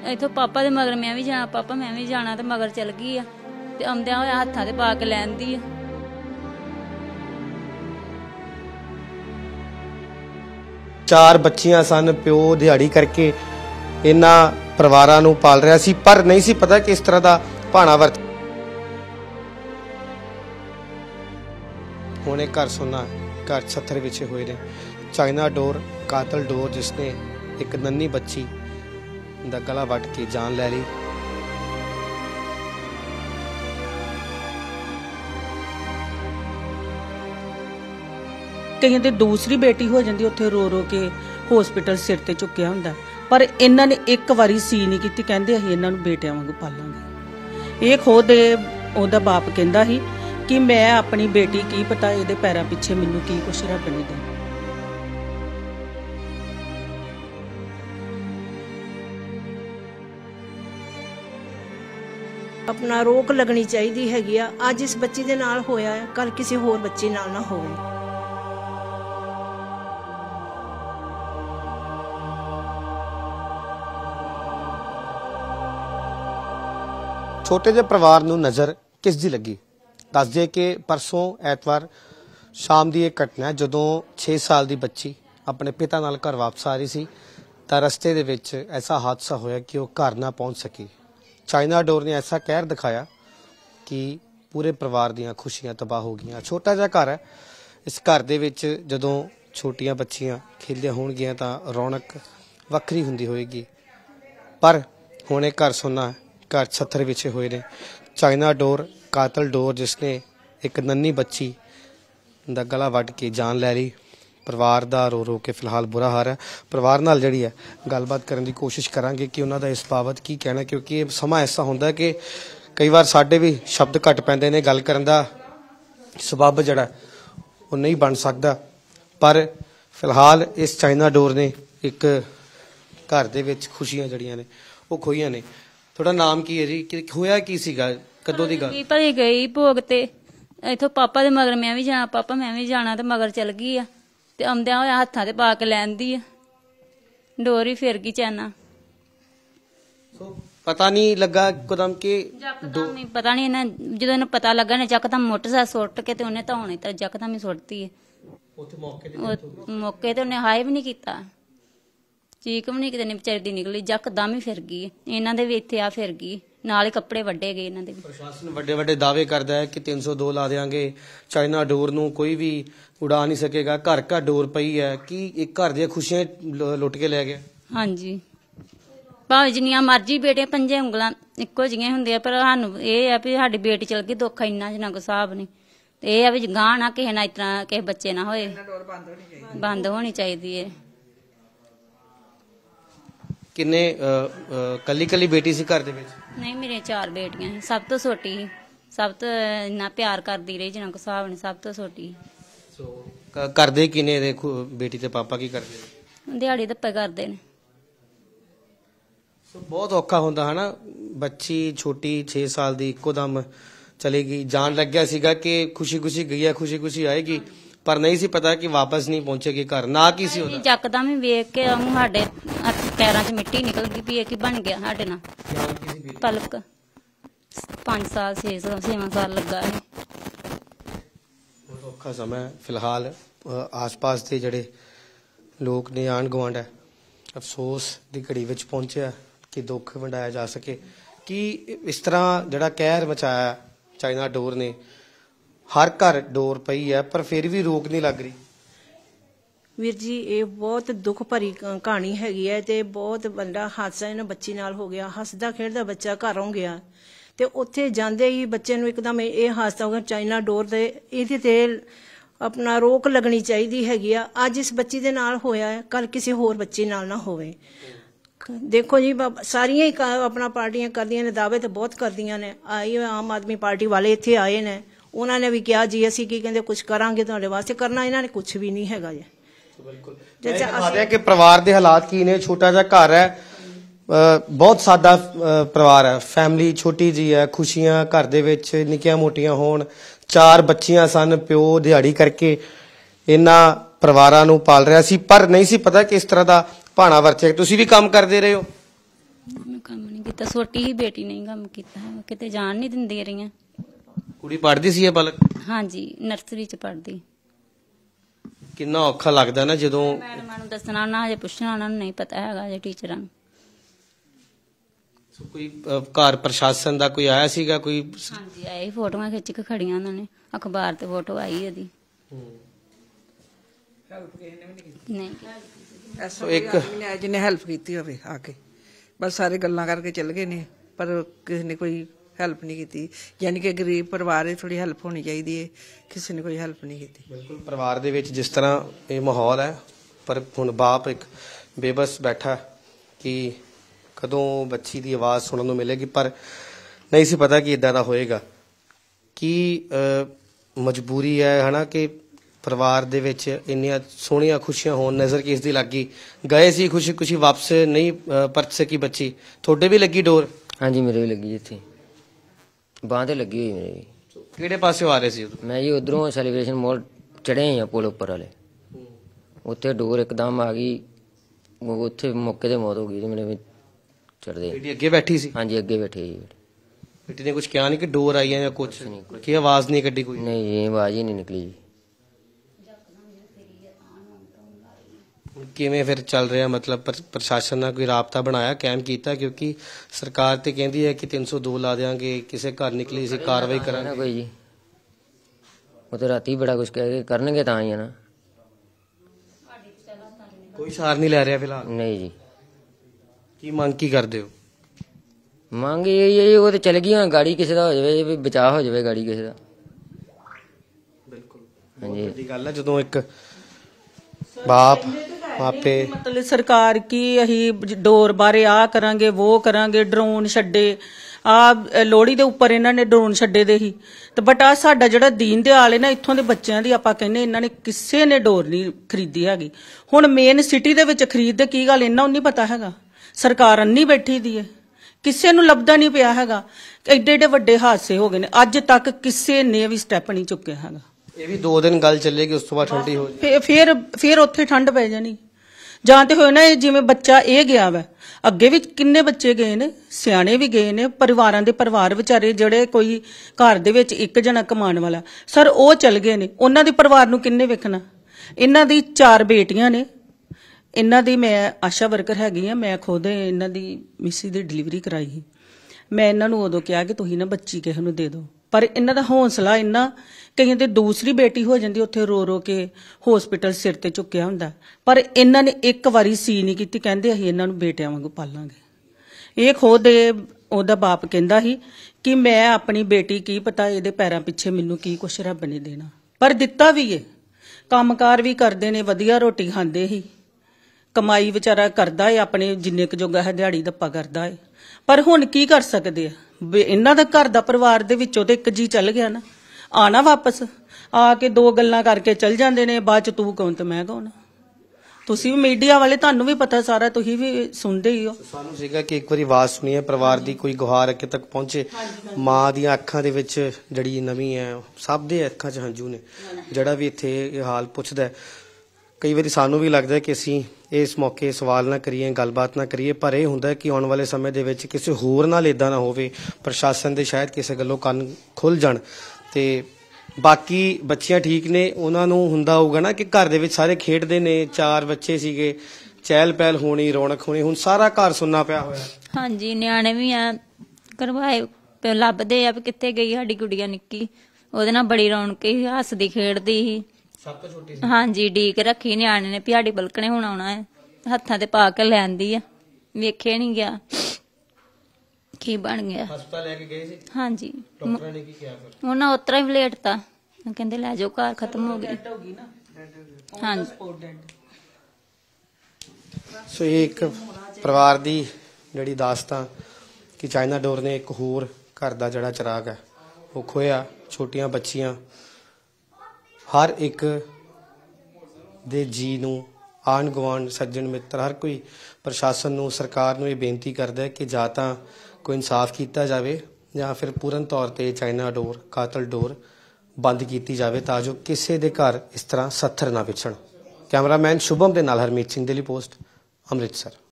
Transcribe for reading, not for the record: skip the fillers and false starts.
इथों पापा दे मगर मैं भी जाना, पापा मैं भी जाना, तो मगर चल गई ते आउंदियां होया हत्थां ते पा के लैंदी आ। चार बच्चियां सन, प्यो दिहाड़ी करके इन्हां परिवारां नूं पाल रहा सी, पर नहीं सी पता कि इस तरह दा भाणा वरत हुण इह घर सुनना, घर छत्तर विछे हुए ने। चाइना डोर, कातल डोर, जिसने एक नन्ही बच्ची दा गला वट के जान लै ली। कईयां दे दूसरी बेटी हो जाती, उत्थे रो रो के हॉस्पिटल सिर ते चुक्या हुंदा, पर इन्हां ने एक वारी सी नहीं कीती, कहंदे असीं इन्हां नूं बेटियां वांगू पालांगे। ये खुद ओहदा बाप कहंदा ही कि मैं अपनी बेटी की पता इहदे पैरां पिछे मैनूं की कुछ रब ने दे। अपना रोक लगनी चाहिए हैगी आ। अज इस बच्ची दे नाल होया है, कल किसी होर बच्ची नाल ना होवे। छोटे ਜਿਹੇ ਪਰਿਵਾਰ ਨੂੰ ਨਜ਼ਰ ਕਿਸ ਦੀ ਲੱਗੀ? ਦੱਸ ਦੇ ਕਿ ਪਰਸੋਂ ਐਤਵਾਰ ਸ਼ਾਮ ਦੀ ਇਹ ਘਟਨਾ ਹੈ, ਜਦੋਂ 6 ਸਾਲ ਦੀ ਬੱਚੀ ਆਪਣੇ ਪਿਤਾ ਨਾਲ ਘਰ ਵਾਪਸ ਆ ਰਹੀ ਸੀ ਤਾਂ ਰਸਤੇ ਦੇ ਵਿੱਚ ਐਸਾ ਹਾਦਸਾ ਹੋਇਆ ਕਿ ਉਹ ਘਰ ਨਾ ਪਹੁੰਚ ਸਕੀ। ਚਾਈਨਾ ਡੋਰ ਨੇ ਐਸਾ ਕਹਿਰ ਦਿਖਾਇਆ ਕਿ ਪੂਰੇ ਪਰਿਵਾਰ ਦੀਆਂ ਖੁਸ਼ੀਆਂ ਤਬਾਹ ਹੋ ਗਈਆਂ। ਛੋਟਾ ਜਿਹਾ ਘਰ ਹੈ, ਇਸ ਘਰ ਦੇ ਵਿੱਚ ਜਦੋਂ ਛੋਟੀਆਂ ਬੱਚੀਆਂ ਖੇਲਦੀਆਂ ਹੋਣਗੀਆਂ ਤਾਂ ਰੌਣਕ ਵੱਖਰੀ ਹੁੰਦੀ ਹੋਏਗੀ, ਪਰ ਹੁਣ ਇਹ ਘਰ ਸੁਣਨਾ, घर छत्तर विछे हुए ने। चाइना डोर, कातल डोर, जिसने एक नन्ही बच्ची दा गला वट के जान लै ली। परिवार दा रो रो के फिलहाल बुरा हाल है। परिवार नाल जिहड़ी है गलबात करन दी कोशिश करांगे कि उन्हां दा इस बाबत की कहना, क्योंकि ये समा ऐसा हुंदा कि कई बार साडे भी शब्द घट पैंदे ने, गल करन दा सबब जिहड़ा वो नहीं बन सकदा। पर फिलहाल इस चाइना डोर ने एक घर दे विच खुशियां जिहड़ियां ने वो खोईयां ने। थोड़ा नाम की है जी, कि होया की सीगा, कदों दी गल? भरी गई भोग ते इथों पापा दे मगर मैं भी जाना, पापा मैं भी जाना, तो मगर चल गई ते आउंदियां होया हत्थां ते पा के लैंदी आ। डोर ही फिर गई चैना। पता नहीं लगा कदम के नहीं पता नहीं, इन्हें जो इन्हें पता लगा ने जकदम मोटरसाइकिल सुट के ते उन्हें धौने ते जकदम ही सुटती है। मौके ते उन्हें हाय भी नहीं कीता, चीक भी नहीं किते विचारी दी निकली, जकदम ही फिर गई। इन्हां दे भी इत्थे आ फिर गई, नाल ही कपड़े वड्डे गए इन्हां दे भी। प्रशासन ਵੱਡੇ ਵੱਡੇ दावे करदा है कि 302 ला देंगे, चाइना डोर ਨੂੰ ਕੋਈ ਵੀ ਉਡਾ ਨਹੀਂ ਸਕੇਗਾ, ਘਰ ਘਰ ਡੋਰ ਪਈ ਹੈ। ਕਿ ਇੱਕ ਘਰ ਦੀਆਂ ਖੁਸ਼ੀਆਂ ਲੁੱਟ ਕੇ ਲੈ ਗਿਆ? ਹਾਂਜੀ, ਭਾਵੇਂ ਜਿੰਨੀਆਂ ਮਰਜ਼ੀ ਬੇਟੀਆਂ ਪੰਜੇ ਉਂਗਲਾਂ ਇੱਕੋ ਜਿਹੀਆਂ ਹੁੰਦੀਆਂ, ਪਰ ਸਾਨੂੰ ਇਹ ਆ ਵੀ ਸਾਡੀ ਬੇਟੀ ਚਲ ਗਈ, ਦੁੱਖ ਇੰਨਾ ਜਿੰਨਾ ਕੋਈ ਹਿਸਾਬ ਨਹੀਂ। ਤੇ ਇਹ ਆ ਵੀ ਗਾਂ ਨਾ ਕਿਸੇ ਨਾਲ ਇਸ ਤਰ੍ਹਾਂ ਕਿਸੇ ਬੱਚੇ ਨਾ ਹੋਏ, ਬੰਦ ਹੋਣੀ ਚਾਹੀਦੀ ਹੈ। ਕਿੰਨੇ ਕੱਲੀ ਕੱਲੀ ਬੇਟੀ ਸੀ ਘਰ ਦੇ ਵਿੱਚ? ਨਹੀਂ, ਮੇਰੀਆਂ 4 ਬੇਟੀਆਂ ਸੀ, ਸਭ ਤੋਂ ਛੋਟੀ ਸੀ, ਸਭ ਤੋਂ ਇੰਨਾ ਪਿਆਰ ਕਰਦੀ ਰਹੀ ਜਿੰਨਾ ਕੋ ਹਿਸਾਬ ਨਹੀਂ, ਸਭ ਤੋਂ ਛੋਟੀ। ਸੋ ਕਰਦੇ ਕਿਨੇ ਦੇ ਬੇਟੀ ਤੇ ਪਾਪਾ ਕੀ ਕਰਦੇ ਨੇ? ਦਿਹਾੜੀ ਧੱਪੇ ਕਰਦੇ ਨੇ। ਸੋ ਬਹੁਤ ਔਖਾ ਹੁੰਦਾ ਹੈ ਨਾ, ਬੱਚੀ ਛੋਟੀ 6 ਸਾਲ ਦੀ ਇੱਕੋ ਦਮ ਚਲੀ ਗਈ। ਜਾਣ ਲੱਗਿਆ ਸੀਗਾ ਕਿ ਖੁਸ਼ੀ ਖੁਸ਼ੀ ਗਈ ਹੈ, ਖੁਸ਼ੀ ਖੁਸ਼ੀ ਆਏਗੀ, ਪਰ ਨਹੀਂ ਸੀ ਪਤਾ ਕਿ ਵਾਪਸ ਨਹੀਂ ਪਹੁੰਚੇਗੀ ਘਰ। ਨਾ ਕੀ ਸੀ ਉਹਦਾ? ਜੱਕਦਮ ਹੀ ਵੇਖ ਕੇ ਸਾਡੇ ਪੈਰਾਂ 'ਚ ਮਿੱਟੀ ਨਿਕਲ ਗਈ ਵੀ ਇਹ ਕੀ ਬਣ ਗਿਆ ਸਾਡੇ ਨਾਲ। ਪਲਕ 5 ਸਾਲ 6 ਸਾਲ ਲੱਗਾ ਹੈ। ਬਹੁਤ ਔਖਾ ਸਮਾਂ ਫਿਲਹਾਲ ਆਸ-ਪਾਸ ਦੇ ਜਿਹੜੇ ਲੋਕ ਨੇ, ਆਂਢ ਗੁਆਂਢ ਹੈ, ਅਫਸੋਸ ਦੀ ਘੜੀ ਵਿੱਚ ਪਹੁੰਚਿਆ ਕਿ ਦੁੱਖ ਵੰਡਾਇਆ ਜਾ ਸਕੇ। ਕਿ ਇਸ ਤਰ੍ਹਾਂ ਜਿਹੜਾ ਕਹਿਰ ਮਚਾਇਆ ਚਾਈਨਾ ਡੋਰ ਨੇ, ਹਰ ਘਰ ਡੋਰ ਪਈ ਹੈ ਪਰ ਫਿਰ ਵੀ ਰੋਕ ਨਹੀਂ ਲੱਗ ਰਹੀ। ਵੀਰ ਜੀ, ਇਹ ਬਹੁਤ ਦੁੱਖ ਭਰੀ ਕਹਾਣੀ ਹੈਗੀ ਹੈ ਤੇ ਬਹੁਤ ਵੱਡਾ ਹਾਦਸਾ ਇਹਨਾਂ ਬੱਚੀ ਨਾਲ ਹੋ ਗਿਆ। ਹੱਸਦਾ ਖੇਡਦਾ ਬੱਚਾ ਘਰੋਂ ਗਿਆ ਤੇ ਉੱਥੇ ਜਾਂਦੇ ਹੀ ਬੱਚੇ ਨੂੰ ਇੱਕਦਮ ਇਹ ਹਾਦਸਾ ਹੋ ਗਿਆ। ਚਾਈਨਾ ਡੋਰ ਤੇ ਇਹਦੇ ਤੇ ਆਪਣਾ ਰੋਕ ਲੱਗਣੀ ਚਾਹੀਦੀ ਹੈਗੀ ਆ। ਅੱਜ ਇਸ ਬੱਚੀ ਦੇ ਨਾਲ ਹੋਇਆ ਹੈ, ਕੱਲ ਕਿਸੇ ਹੋਰ ਬੱਚੀ ਨਾਲ ਨਾ ਹੋਵੇ। ਦੇਖੋ ਜੀ, ਸਾਰੀਆਂ ਹੀ ਆਪਣਾ ਪਾਰਟੀਆਂ ਕਰਦੀਆਂ ਨੇ, ਦਾਅਵੇ ਤੇ ਬਹੁਤ ਕਰਦੀਆਂ ਨੇ। ਆਈ ਆਮ ਆਦਮੀ ਪਾਰਟੀ ਵਾਲੇ ਇੱਥੇ ਆਏ ਨੇ, ਉਹਨਾਂ ਨੇ ਵੀ ਕਿਹਾ ਜੀ ਅਸੀਂ ਕੀ ਕਹਿੰਦੇ ਕੁਝ ਕਰਾਂਗੇ ਤੁਹਾਡੇ ਵਾਸਤੇ, ਕਰਨਾ ਇਹਨਾਂ ਨੇ ਕੁਝ ਵੀ ਨਹੀਂ ਹੈਗਾ ਜੀ। ਬਿਲਕੁਲ ਕਿ ਪਰਿਵਾਰ ਦੇ ਹਾਲਾਤ ਕੀ ਨੇ। ਛੋਟਾ ਜਿਹਾ ਘਰ ਹੈ, ਬਹੁਤ ਸਾਦਾ ਪਰਿਵਾਰ ਹੈ, ਫੈਮਿਲੀ ਛੋਟੀ ਜੀ ਹੈ, ਖੁਸ਼ੀਆਂ ਘਰ ਦੇ ਵਿੱਚ ਨਿੱਕੀਆਂ ਮੋਟੀਆਂ ਹੋਣ। 4 ਬੱਚੀਆਂ ਸਨ, ਪਿਓ ਦਿਹਾੜੀ ਕਰਕੇ ਇਹਨਾਂ ਪਰਿਵਾਰਾਂ ਨੂੰ ਪਾਲ ਰਿਹਾ ਸੀ, ਪਰ ਨਹੀਂ ਸੀ ਪਤਾ ਕਿ ਇਸ ਤਰ੍ਹਾਂ ਦਾ ਭਾਣਾ ਵਰਤਿਆ। ਤੁਸੀਂ ਵੀ ਕੰਮ ਕਰਦੇ ਰਹੇ ਹੋ? ਮੈਂ ਕੰਮ ਨਹੀਂ ਕੀਤਾ, ਛੋਟੀ ਹੀ ਬੇਟੀ ਨੇ ਹੀ ਕੰਮ ਕੀਤਾ ਹੈ, ਕਿਤੇ ਜਾਣ ਨਹੀਂ ਦਿੰਦੀ ਰਹੀਆਂ। ਕੁੜੀ ਪੜ੍ਹਦੀ ਸੀ ਇਹ ਪਲਕ? ਹਾਂਜੀ, ਨਰਸਰੀ ਚ ਪੜ੍ਹਦੀ। ਕਿੰਨਾ ਔਖਾ ਲੱਗਦਾ ਨਾ ਜਦੋਂ ਮੈਡਮਾਂ ਨੂੰ ਦੱਸਣਾ, ਉਹਨਾਂ ਹਜੇ ਪੁੱਛਣਾ, ਉਹਨਾਂ ਨੂੰ ਨਹੀਂ ਪਤਾ ਹੈਗਾ ਜੇ ਟੀਚਰਾਂ ਨੂੰ। ਕੋਈ ਘਰ ਪ੍ਰਸ਼ਾਸਨ ਦਾ ਕੋਈ ਆਇਆ ਸੀਗਾ ਕੋਈ? ਹਾਂਜੀ ਆਏ, ਫੋਟੋਆਂ ਖਿੱਚ ਕੇ ਖੜੀਆਂ ਉਹਨਾਂ ਨੇ, ਅਖਬਾਰ ਤੇ ਫੋਟੋ ਆਈ ਇਹਦੀ। ਨਹੀਂ ਐਸਾ ਇੱਕ ਨੇ ਜਿਹਨੇ ਹੈਲਪ ਕੀਤੀ ਹੋਵੇ ਆ ਕੇ, ਬਸ ਸਾਰੇ ਗੱਲਾਂ ਕਰਕੇ ਚੱਲ ਗਏ ਨੇ, ਪਰ ਕਿਸੇ ਨੇ ਕੋਈ ਹੈਲਪ ਨਹੀਂ ਕੀਤੀ। ਯਾਨੀ ਕਿ ਗਰੀਬ ਪਰਿਵਾਰ ਹੈ, ਥੋੜੀ ਹੈਲਪ ਹੋਣੀ ਚਾਹੀਦੀ ਹੈ, ਕਿਸੇ ਨੇ ਕੋਈ ਹੈਲਪ ਨਹੀਂ ਕੀਤੀ। ਬਿਲਕੁਲ, ਪਰਿਵਾਰ ਦੇ ਵਿੱਚ ਜਿਸ ਤਰ੍ਹਾਂ ਇਹ ਮਾਹੌਲ ਹੈ, ਪਰ ਹੁਣ ਬਾਪ ਇੱਕ ਬੇਬਸ ਬੈਠਾ ਕਿ ਕਦੋਂ ਬੱਚੀ ਦੀ ਆਵਾਜ਼ ਸੁਣਨ ਨੂੰ ਮਿਲੇਗੀ, ਪਰ ਨਹੀਂ ਸੀ ਪਤਾ ਕਿ ਇਦਾਂ ਦਾ ਹੋਏਗਾ। ਕੀ ਮਜਬੂਰੀ ਹੈ ਹਨਾ ਕਿ ਪਰਿਵਾਰ ਦੇ ਵਿੱਚ ਇੰਨੀਆਂ ਸੋਹਣੀਆਂ ਖੁਸ਼ੀਆਂ ਹੋਣ, ਨਜ਼ਰ ਕਿਸ ਦੀ ਲੱਗੀ, ਗਏ ਸੀ ਖੁਸ਼ੀ ਖੁਸ਼ੀ, ਵਾਪਸ ਨਹੀਂ ਪਰਤ ਸਕੀ ਬੱਚੀ। ਤੁਹਾਡੇ ਵੀ ਲੱਗੀ ਡੋਰ? ਹਾਂਜੀ ਮੇਰੇ ਵੀ ਲੱਗੀ, ਇੱਥੇ ਬਾਂਹ ਤੇ ਲੱਗੀ ਹੋਈ ਮੇਰੇ ਵੀ। ਕਿਹੜੇ ਪਾਸਿਓਂ ਆ ਰਹੇ ਸੀ ਉਦੋਂ? ਮੈਂ ਜੀ ਉਧਰੋਂ ਸੈਲੀਬ੍ਰੇਸ਼ਨ ਮੋਲ ਚੜ੍ਹੇ ਆ ਪੁਲ ਉੱਪਰ ਵਾਲੇ, ਉੱਥੇ ਡੋਰ ਇੱਕਦਮ ਆ ਗਈ, ਉੱਥੇ ਮੌਕੇ ਤੇ ਮੌਤ ਹੋ ਗਈ ਮੇਰੇ ਵੀ ਚੜ੍ਹਦੇ। ਬੇਟੀ ਅੱਗੇ ਬੈਠੀ ਸੀ? ਹਾਂਜੀ ਅੱਗੇ ਬੈਠੇ ਜੀ। ਬੇਟੀ ਨੇ ਕੁਝ ਕਿਹਾ ਨਹੀਂ ਕਿ ਡੋਰ ਆਈ ਹੈ ਜਾਂ ਕੁਝ? ਕੀ ਆਵਾਜ਼ ਨਹੀਂ ਕੱਢੀ ਕੋਈ? ਨਹੀਂ ਜੀ ਆਵਾਜ਼ ਹੀ ਨਹੀਂ ਨਿਕਲੀ ਜੀ। ਕਿਵੇਂ ਫਿਰ ਚੱਲ ਰਿਹਾ, ਮਤਲਬ ਪ੍ਰਸ਼ਾਸਨ ਨਾਲ ਕੋਈ ਰਾਬਤਾ ਬਣਾਇਆ, ਕਾਇਮ ਕੀਤਾ? ਕਿਉਂਕਿ ਸਰਕਾਰ ਤੇ ਕਹਿੰਦੀ ਹੈ ਕਿ 302 ਲਾ ਦੇਾਂਗੇ, ਕਿਸੇ ਘਰ ਨਿਕਲੀ ਸੀ ਕਾਰਵਾਈ ਕਰਾਂਗੇ। ਕੋਈ ਜੀ ਉਹ ਤੇ ਰਾਤੀ ਬੜਾ ਕੁਝ ਕਹਿ ਕੇ ਕਰਨਗੇ ਤਾਂ ਹੀ ਆ ਨਾ। ਕੋਈ ਸਾਰ ਨਹੀਂ ਲੈ ਰਿਹਾ ਫਿਲਹਾਲ? ਨਹੀਂ ਜੀ। ਕੀ ਮੰਗ ਕੀ ਕਰਦੇ ਹੋ? ਮੰਗ ਇਹ ਹੈ ਉਹ ਤੇ ਚਲ ਗਈ, ਹੁਣ ਗਾੜੀ ਕਿਸੇ ਦਾ ਹੋ ਜਾਵੇ ਵੀ ਬਚਾਅ ਹੋ ਜਾਵੇ ਗਾੜੀ ਕਿਸੇ ਦਾ। ਬਿਲਕੁਲ ਹਾਂਜੀ ਵੱਡੀ ਗੱਲ ਹੈ ਜਦੋਂ ਇੱਕ ਬਾਪ ਮਾਪੇ ਮਤਲਬ ਸਰਕਾਰ ਕੀ ਅਸੀਂ ਡੋਰ ਬਾਰੇ ਆ ਕਰਾਂਗੇ, ਉਹ ਕਰਾਂਗੇ, ਡਰੋਨ ਛੱਡੇ, ਆ ਲੋਹੜੀ ਦੇ ਉੱਪਰ ਇਹਨਾਂ ਨੇ ਡਰੋਨ ਛੱਡੇ ਦੇ ਹੀ ਤੇ ਬਟ ਆ ਸਾਡਾ ਜਿਹੜਾ ਦੀਨ ਦਿਆਲ ਹੈ ਨਾ, ਇੱਥੋਂ ਦੇ ਬੱਚਿਆਂ ਦੀ ਆਪਾਂ ਕਹਿੰਦੇ ਇਹਨਾਂ ਨੇ ਕਿਸੇ ਨੇ ਡੋਰ ਨਹੀਂ ਖਰੀਦੀ ਹੈਗੀ। ਹੁਣ ਮੇਨ ਸਿਟੀ ਦੇ ਵਿੱਚ ਖਰੀਦਦੇ ਕੀ ਗੱਲ, ਇਹਨਾਂ ਨੂੰ ਨਹੀਂ ਪਤਾ ਹੈਗਾ। ਸਰਕਾਰ ਅੰਨੀ ਬੈਠੀ ਦੀ ਹੈ, ਕਿਸੇ ਨੂੰ ਲੱਭਦਾ ਨਹੀਂ ਪਿਆ ਹੈਗਾ। ਐਡੇ ਐਡੇ ਵੱਡੇ ਹਾਦਸੇ ਹੋ ਗਏ ਨੇ, ਅੱਜ ਤੱਕ ਕਿਸੇ ਨੇ ਵੀ ਸਟੈਪ ਨਹੀਂ ਚੁੱਕਿਆ ਹੈਗਾ। ਇਹ ਵੀ 2 ਦਿਨ ਗੱਲ ਚੱਲੇਗੀ, ਉਸ ਤੋਂ ਬਾਅਦ ਠੰਡੀ ਹੋ ਜਾਏ, ਫਿਰ ਉੱਥੇ ਠੰਡ ਪੈ ਜਾਣੀ। ਜਾਂ ਤੇ ਹੋਏ ਨਾ ਜਿਵੇਂ ਬੱਚਾ ਇਹ ਗਿਆ ਵਾ, ਅੱਗੇ ਵੀ ਕਿੰਨੇ ਬੱਚੇ ਗਏ ਨੇ, ਸਿਆਣੇ ਵੀ ਗਏ ਨੇ, ਪਰਿਵਾਰਾਂ ਦੇ ਪਰਿਵਾਰ ਵਿਚਾਰੇ ਜਿਹੜੇ ਕੋਈ ਘਰ ਦੇ ਵਿੱਚ ਇੱਕ ਜਣਾ ਕਮਾਉਣ ਵਾਲਾ ਸਰ ਉਹ ਚਲ ਗਏ ਨੇ, ਉਹਨਾਂ ਦੇ ਪਰਿਵਾਰ ਨੂੰ ਕਿੰਨੇ ਵੇਖਣਾ। ਇਹਨਾਂ ਦੀ 4 ਬੇਟੀਆਂ ਨੇ, ਇਹਨਾਂ ਦੀ ਮੈਂ ਆਸ਼ਾ ਵਰਕਰ ਹੈਗੀ ਆ, ਮੈਂ ਖੁਦ ਇਹਨਾਂ ਦੀ ਮਿਸੀ ਦੀ ਡਿਲੀਵਰੀ ਕਰਾਈ ਸੀ। ਮੈਂ ਇਹਨਾਂ ਨੂੰ ਉਦੋਂ ਕਿਹਾ ਕਿ ਤੁਸੀਂ ਨਾ ਬੱਚੀ ਕਿਸੇ ਨੂੰ ਦੇ ਦਿਓ, ਪਰ ਇਹਨਾਂ ਦਾ ਹੌਸਲਾ ਇੰਨਾ, ਕਈਆਂ ਤੇ ਦੂਸਰੀ ਬੇਟੀ ਹੋ ਜਾਂਦੀ ਉੱਥੇ ਰੋ ਰੋ ਕੇ ਹਸਪੀਟਲ ਸਿਰ ਤੇ ਚੁੱਕਿਆ ਹੁੰਦਾ, ਪਰ ਇਹਨਾਂ ਨੇ ਇੱਕ ਵਾਰੀ ਸੀ ਨਹੀਂ ਕੀਤੀ, ਕਹਿੰਦੇ ਅਸੀਂ ਇਹਨਾਂ ਨੂੰ ਬੇਟਿਆਂ ਵਾਂਗੂ ਪਾਲਾਂਗੇ। ਇਹ ਖੁਦ ਉਹਦਾ ਬਾਪ ਕਹਿੰਦਾ ਸੀ ਕਿ ਮੈਂ ਆਪਣੀ ਬੇਟੀ, ਕੀ ਪਤਾ ਇਹਦੇ ਪੈਰਾਂ ਪਿੱਛੇ ਮੈਨੂੰ ਕੀ ਕੁਛ ਰੱਬ ਨੇ ਦੇਣਾ, ਪਰ ਦਿੱਤਾ ਵੀ ਏ। ਕੰਮਕਾਰ ਵੀ ਕਰਦੇ ਨੇ, ਵਧੀਆ ਰੋਟੀ ਖਾਂਦੇ ਹੀ, ਕਮਾਈ ਵਿਚਾਰਾ ਕਰਦਾ ਏ, ਆਪਣੇ ਜਿੰਨੇ ਕੁ ਜੋਗਾ ਹੈ ਦਿਹਾੜੀ ਦੱਪਾ ਕਰਦਾ ਏ, ਪਰ ਹੁਣ ਕੀ ਕਰ ਸਕਦੇ ਆ। ਇਹਨਾਂ ਦਾ ਘਰ ਦਾ ਪਰਿਵਾਰ ਦੇ ਵਿੱਚੋਂ ਤੇ ਇੱਕ ਜੀ ਚੱਲ ਗਿਆ ਨਾ, ਆਣਾ ਵਾਪਸ ਆ ਕੇ 2 ਗੱਲਾਂ ਕਰਕੇ ਚੱਲ ਜਾਂਦੇ ਨੇ, ਬਾਅਦ ਚ ਤੂੰ ਕੌਣ ਤੇ ਮੈਂ ਕੌਣ। ਤੁਸੀਂ ਵੀ ਮੀਡੀਆ ਵਾਲੇ, ਤੁਹਾਨੂੰ ਵੀ ਪਤਾ ਸਾਰਾ, ਤੁਸੀਂ ਵੀ ਸੁਣਦੇ ਹੀ ਹੋ। ਸਾਨੂੰ ਸੀਗਾ ਕਿ ਇੱਕ ਵਾਰੀ ਆਵਾਜ਼ ਸੁਣੀਏ, ਪਰਿਵਾਰ ਦੀ ਕੋਈ ਗੁਹਾਰ ਅੱਗੇ ਤੱਕ ਪਹੁੰਚੇ। ਮਾਂ ਦੀਆਂ ਅੱਖਾਂ ਦੇ ਵਿੱਚ ਜਿਹੜੀ ਨਮੀ ਹੈ, ਸਭ ਦੇ ਅੱਖਾਂ 'ਚ ਹੰਝੂ ਨੇ। ਜਿਹੜਾ ਵੀ ਇੱਥੇ ਇਹ ਹਾਲ ਪੁੱਛਦਾ, ਕਈ ਵਾਰੀ ਸਾਨੂੰ ਵੀ ਲੱਗਦਾ ਕਿ ਅਸੀਂ ਇਸ ਮੌਕੇ ਸਵਾਲ ਨਾ ਕਰੀਏ, ਗੱਲਬਾਤ ਨਾ ਕਰੀਏ, ਪਰ ਇਹ ਹੁੰਦਾ ਕਿ ਆਉਣ ਵਾਲੇ ਸਮੇਂ ਦੇ ਵਿੱਚ ਕਿਸੇ ਹੋਰ ਨਾਲ ਇਦਾਂ ਨਾ ਹੋਵੇ, ਪ੍ਰਸ਼ਾਸਨ ਦੇ ਸ਼ਾਇਦ ਕਿਸੇ ਗੱਲੋਂ ਕੰਨ ਖੁੱਲ ਜਾਣ। ਤੇ ਬਾਕੀ ਬੱਚੀਆਂ ਠੀਕ ਨੇ, ਉਹਨਾਂ ਨੂੰ ਹੁੰਦਾ ਹੋਊਗਾ ਨਾ ਕਿ ਘਰ ਦੇ ਵਿੱਚ ਸਾਰੇ ਖੇਡਦੇ ਨੇ, 4 ਬੱਚੇ ਸੀਗੇ, ਚਹਿਲ ਪਹਿਲ ਹੋਣੀ, ਰੌਣਕ ਹੋਣੀ, ਹੁਣ ਸਾਰਾ ਘਰ ਸੁੰਨਾ ਪਿਆ ਹੋਇਆ। ਹਾਂਜੀ ਨਿਆਣੇ ਵੀ ਆ ਕਰਵਾਏ, ਲੱਭਦੇ ਆ ਵੀ ਕਿੱਥੇ ਗਈ ਸਾਡੀ ਗੁੜੀਆ ਨਿੱਕੀ, ਉਹਦੇ ਨਾਲ ਬੜੀ ਰੌਣਕ ਸੀ, ਹੱਸਦੀ ਖੇਡਦੀ ਸੀ। ਸਭ ਤੋਂ ਛੋਟੀ ਹਾਂਜੀ ਡੀਕ ਰੱਖੀ ਨਿਆਣੇ ਨੇ, ਪਿਆੜੀ ਬਲਕਣੇ ਹੁਣ ਆਉਣਾ ਹੈ, ਹੱਥਾਂ ਤੇ ਪਾ ਕੇ ਲੈਂਦੀ ਆ, ਵੇਖੇ ਨਹੀਂ ਗਿਆ ਕੀ ਬਣ ਗਿਆ। ਹਸਪਤਾਲ ਲੈ ਕੇ ਗਏ ਸੀ? ਹਾਂਜੀ ਡਾਕਟਰਾਂ ਨੇ ਕੀ ਕਿਹਾ ਫਿਰ? ਉਹਨਾਂ ਉਤਰਾ ਹੀ ਲੇਟਤਾ, ਕਹਿੰਦੇ ਲੈ ਜਾਓ ਘਰ, ਖਤਮ ਹੋ ਗਈ। ਹਾਂਜੀ ਸੋ ਇਹ ਇੱਕ ਪਰਿਵਾਰ ਦੀ ਜਿਹੜੀ ਦਾਸਤਾਨ ਕਿ ਚਾਈਨਾ ਡੋਰ ਨੇ ਇੱਕ ਹੋਰ ਘਰ ਦਾ ਜਿਹੜਾ ਚਿਰਾਗ ਹੈ ਉਹ ਖੋਇਆ। ਛੋਟੀਆਂ ਬੱਚੀਆਂ, ਹਰ ਇੱਕ ਦੇ ਜੀ ਨੂੰ, ਆਂਢ ਗੁਆਂਢ, ਸੱਜਣ ਮਿੱਤਰ, ਹਰ ਕੋਈ ਪ੍ਰਸ਼ਾਸਨ ਨੂੰ, ਸਰਕਾਰ ਨੂੰ ਇਹ ਬੇਨਤੀ ਕਰਦਾ ਹੈ ਕਿ ਜਾਂ ਤਾਂ ਕੋਈ ਇਨਸਾਫ ਕੀਤਾ ਜਾਵੇ ਜਾਂ ਫਿਰ ਪੂਰਨ ਤੌਰ ਤੇ ਚਾਈਨਾ ਡੋਰ, ਕਾਤਲ ਡੋਰ ਬੰਦ ਕੀਤੀ ਜਾਵੇ, ਤਾਂ ਜੋ ਕਿਸੇ ਦੇ ਘਰ ਇਸ ਤਰ੍ਹਾਂ ਸੱਥਰ ਨਾ ਵਿਛਣ। ਕੈਮਰਾਮੈਨ ਸ਼ੁਭਮ ਦੇ ਨਾਲ ਹਰਮੀਤ ਸਿੰਘ, ਦਿੱਲੀ ਪੋਸਟ, ਅੰਮ੍ਰਿਤਸਰ।